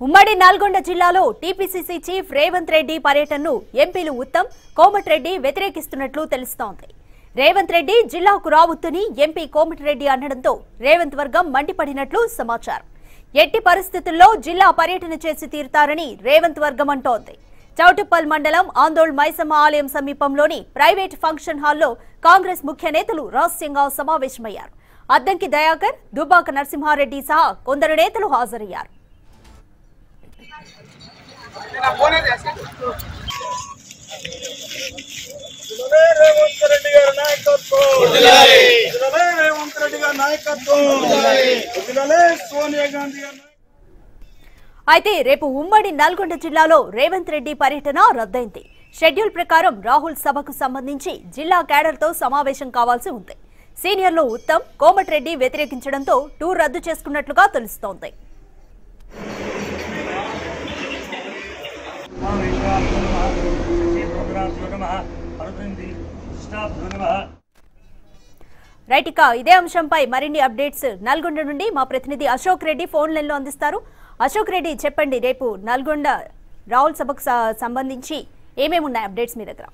ఉమ్మడి నల్గొండ జిల్లాలో TPCC chief Revanth Reddy పర్యటనను ఎంపీలు ఉత్తమ్, కోమటిరెడ్డి వ్యతిరేకిస్తున్నట్లు తెలుస్తోంది. రేవంత్ రెడ్డి జిల్లాకు రావొద్దని ఎంపీ కోమటిరెడ్డి అనడంతో రేవంత్ వర్గం మండిపడినట్లు సమాచారం. ఎట్టి పరిస్థితుల్లో జిల్లా పర్యటన చేసి తీరుతారని రేవంత్ వర్గం అంటోంది. చౌటుప్పల్ మండలం ఆందోళ్ మైసమ్మ ఆలయం సమీపంలోని ప్రైవేట్ ఫంక్షన్ హాల్లో కాంగ్రెస్ ముఖ్య నేతలు రహస్యంగా సమావేశమయ్యారు. అద్దంకి దయాకర్, దుబ్బాక నరసింహారెడ్డి సహా కొందరు నేతలు హాజరయ్యారు. అయితే రేపు ఉమ్మడి నల్గొండ జిల్లాలో రేవంత్ రెడ్డి పర్యటన రద్దయింది. షెడ్యూల్ ప్రకారం రాహుల్ సభకు సంబంధించి జిల్లా కేడర్తో సమావేశం కావాల్సి ఉంది. సీనియర్లు ఉత్తమ్, కోమటిరెడ్డి వ్యతిరేకించడంతో టూర్ రద్దు చేసుకున్నట్లుగా తెలుస్తోంది. రైట్, ఇక ఇదే అంశంపై మరిన్ని అప్డేట్స్ నల్గొండ నుండి మా ప్రతినిధి అశోక్ రెడ్డి ఫోన్ లైన్ లో అందిస్తారు. అశోక్ రెడ్డి, చెప్పండి, రేపు నల్గొండ రాహుల్ సభకు సంబంధించి ఏమేమి ఉన్నాయి అప్డేట్స్ మీ దగ్గర?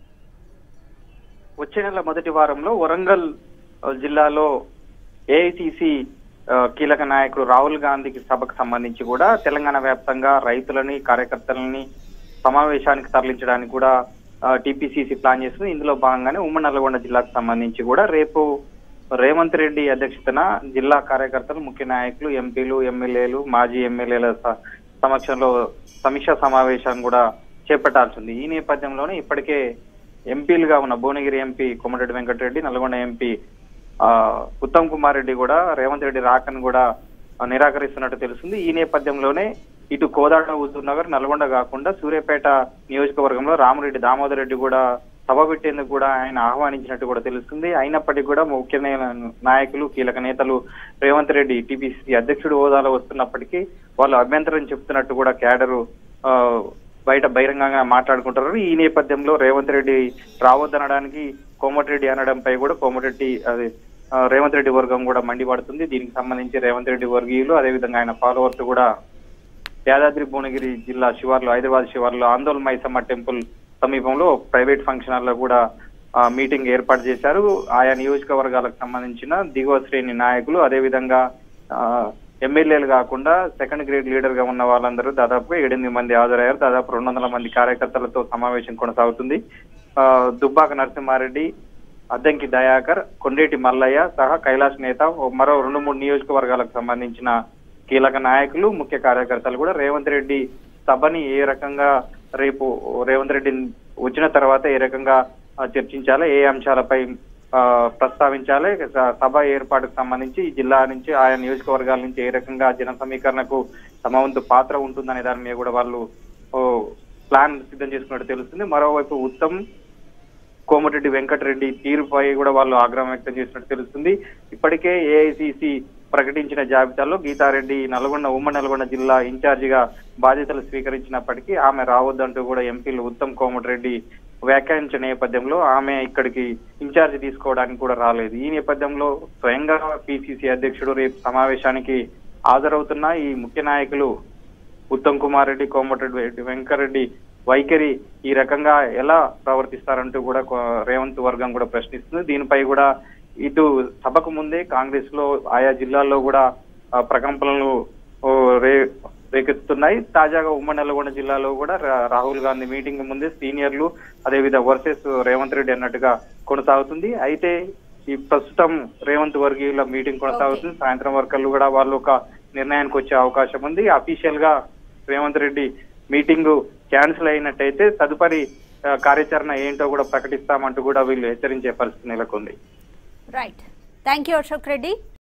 వచ్చే నెల మొదటి వారంలో వరంగల్ జిల్లాలో ఏఐసిసి కీలక నాయకుడు రాహుల్ గాంధీకి సభకు సంబంధించి కూడా తెలంగాణ వ్యాప్తంగా రైతులని, కార్యకర్తలని సమావేశానికి తరలించడానికి కూడా టీపీసీసీ ప్లాన్ చేస్తుంది. ఇందులో భాగంగానే ఉమ్మడి నల్గొండ జిల్లాకు సంబంధించి కూడా రేపు రేవంత్ రెడ్డి అధ్యక్షతన జిల్లా కార్యకర్తలు, ముఖ్య నాయకులు, ఎంపీలు, ఎమ్మెల్యేలు, మాజీ ఎమ్మెల్యేల సమక్షంలో సమీక్షా సమావేశం కూడా చేపట్టాల్సి ఉంది. ఈ నేపథ్యంలోనే ఇప్పటికే ఎంపీలుగా ఉన్న భువనగిరి ఎంపీ కోమటిరెడ్డి వెంకటరెడ్డి, నల్గొండ ఎంపీ ఉత్తమ్ కుమార్ రెడ్డి కూడా రేవంత్ రెడ్డి రాకను కూడా నిరాకరిస్తున్నట్టు తెలుస్తుంది. ఈ నేపథ్యంలోనే ఇటు కోదాడ, హుజూర్ నగర్, నల్గొండ కాకుండా సూర్యాపేట నియోజకవర్గంలో రామరెడ్డి దామోదర్ రెడ్డి కూడా సభ పెట్టేందుకు కూడా ఆయన ఆహ్వానించినట్టు కూడా తెలుస్తుంది. అయినప్పటికీ కూడా ముఖ్య నాయకులు, కీలక నేతలు రేవంత్ రెడ్డి టీపీసీసీ అధ్యక్షుడు హోదాలో వస్తున్నప్పటికీ వాళ్ళు అభ్యంతరం చెప్తున్నట్టు కూడా క్యాడరు బయట బహిరంగంగా మాట్లాడుకుంటారు. ఈ నేపథ్యంలో రేవంత్ రెడ్డి రావద్దనడానికి కోమటిరెడ్డి అనడంపై కూడా రేవంత్ రెడ్డి వర్గం కూడా మండిపడుతుంది. దీనికి సంబంధించి రేవంత్ రెడ్డి వర్గీయులు, అదేవిధంగా ఆయన ఫాలోవర్స్ కూడా యాదాద్రి భువనగిరి జిల్లా శివార్లో, హైదరాబాద్ శివార్లో ఆందోళ్ మైసమ్మ టెంపుల్ సమీపంలో ప్రైవేట్ ఫంక్షన్ హాల్లో కూడా మీటింగ్ ఏర్పాటు చేశారు. ఆయా నియోజకవర్గాలకు సంబంధించిన దిగువ శ్రేణి నాయకులు, అదేవిధంగా ఎమ్మెల్యేలు కాకుండా సెకండ్ గ్రేడ్ లీడర్ గా ఉన్న వాళ్ళందరూ దాదాపుగా 8 మంది హాజరయ్యారు. దాదాపు 200 మంది కార్యకర్తలతో సమావేశం కొనసాగుతుంది. దుబ్బాక నరసింహారెడ్డి, అద్దంకి దయాకర్, కొండేటి మల్లయ్య సహా కైలాష్ నేత, మరో 2-3 నియోజకవర్గాలకు సంబంధించిన కీలక నాయకులు, ముఖ్య కార్యకర్తలు కూడా రేవంత్ రెడ్డి సభని ఏ రకంగా రేపు రేవంత్ రెడ్డి వచ్చిన తర్వాత ఏ రకంగా చర్చించాలి, ఏ అంశాలపై ప్రస్తావించాలి, సభ ఏర్పాటుకు సంబంధించి ఈ జిల్లా నుంచి, ఆయా నియోజకవర్గాల నుంచి ఏ రకంగా జన సమీకరణకు తమ వంతు పాత్ర ఉంటుందనే దాని మీద కూడా వాళ్ళు ప్లాన్ సిద్ధం చేసుకున్నట్టు తెలుస్తుంది. మరోవైపు ఉత్తమ్, కోమటిరెడ్డి వెంకటరెడ్డి తీరుపై కూడా వాళ్ళు ఆగ్రహం వ్యక్తం చేసినట్టు తెలుస్తుంది. ఇప్పటికే ఏఐసిసి ప్రకటించిన జాబితాలో గీతారెడ్డి ఉమ్మడి నల్గొండ జిల్లా ఇన్ఛార్జిగా బాధ్యతలు స్వీకరించినప్పటికీ ఆమె రావద్దంటూ కూడా ఎంపీలు ఉత్తమ్, కోమటిరెడ్డి వ్యాఖ్యానించిన నేపథ్యంలో ఆమె ఇక్కడికి ఇన్ఛార్జి తీసుకోవడానికి కూడా రాలేదు. ఈ నేపథ్యంలో స్వయంగా పిసిసి అధ్యక్షుడు రేపు సమావేశానికి హాజరవుతున్న ఈ ముఖ్య నాయకులు ఉత్తమ్ కుమార్ రెడ్డి, కోమటిరెడ్డి వెంకటరెడ్డి వైఖరి ఈ రకంగా ఎలా ప్రవర్తిస్తారంటూ కూడా రేవంత్ వర్గం కూడా ప్రశ్నిస్తుంది. దీనిపై కూడా ఇటు సభకు ముందే కాంగ్రెస్ లో ఆయా జిల్లాల్లో కూడా ప్రకంపనలు రేకెత్తుతున్నాయి. తాజాగా ఉమ్మడి నల్గొండ జిల్లాలో కూడా రాహుల్ గాంధీ మీటింగ్ ముందే సీనియర్లు, అదేవిధంగా వర్సెస్ రేవంత్ రెడ్డి అన్నట్టుగా కొనసాగుతుంది. అయితే ఈ ప్రస్తుతం రేవంత్ వర్గీయుల మీటింగ్ కొనసాగుతుంది. సాయంత్రం వరకు కూడా వాళ్ళు ఒక నిర్ణయానికి వచ్చే అవకాశం ఉంది. అఫీషియల్ గా రేవంత్ రెడ్డి మీటింగ్ క్యాన్సిల్ అయినట్టయితే తదుపరి కార్యాచరణ ఏంటో కూడా ప్రకటిస్తామంటూ కూడా వీళ్ళు హెచ్చరించే పరిస్థితి నెలకొంది. Right, thank you Ashok Reddy.